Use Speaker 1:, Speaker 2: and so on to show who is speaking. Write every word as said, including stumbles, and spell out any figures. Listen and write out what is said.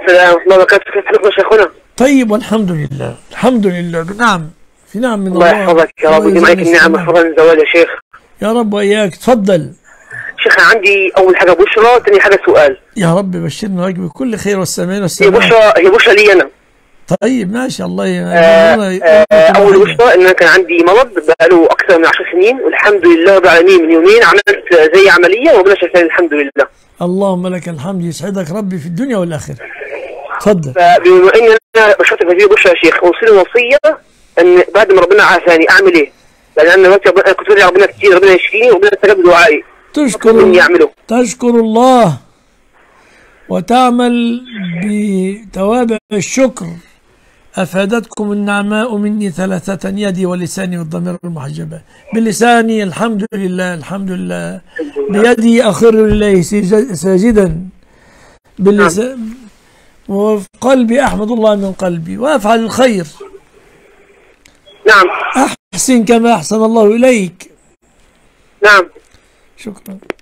Speaker 1: السلام ورحمة الله وبركاته. كيف حالكم يا شيخنا؟
Speaker 2: طيب والحمد لله، الحمد لله. نعم، في نعم من
Speaker 1: الله
Speaker 2: الله.
Speaker 1: يحفظك يا رب ويديم عليك النعم والفضل والزوال يا شيخ.
Speaker 2: يا رب وإياك. تفضل
Speaker 1: شيخ، عندي أول حاجة بشرى، ثاني حاجة سؤال.
Speaker 2: يا رب بشرنا وياك بكل خير والسماء
Speaker 1: هي
Speaker 2: والسماء.
Speaker 1: بشرى هي بشرى لي أنا.
Speaker 2: طيب ماشي، الله ي...
Speaker 1: آه آه أول بشرى إن أنا كان عندي مرض بقاله أكثر من عشر سنين، والحمد لله رب العالمين من يومين عملت زي عملية وربنا شفاني الحمد لله.
Speaker 2: اللهم لك الحمد، يسعدك ربي في الدنيا والآخرة. تفضل.
Speaker 1: فبما إن أنا بشرت هذه بشرى يا شيخ، أوصي وصية إن بعد ما ربنا عافاني أعمل إيه؟ لأن أنا دلوقتي كنت بدعي ربنا كتير، ربنا يشفيني وربنا استجاب دعائي.
Speaker 2: تشكر
Speaker 1: يعمله.
Speaker 2: تشكر الله وتعمل بتوابع الشكر. أفادتكم النعماء مني ثلاثة، يدي ولساني والضمير المحجبة. بلساني الحمد لله الحمد لله، بيدي أخر لله ساجدا، باللسان وفي قلبي أحمد الله من قلبي وأفعل الخير.
Speaker 1: نعم.
Speaker 2: أحسن كما أحسن الله إليك.
Speaker 1: نعم.
Speaker 2: شكرا.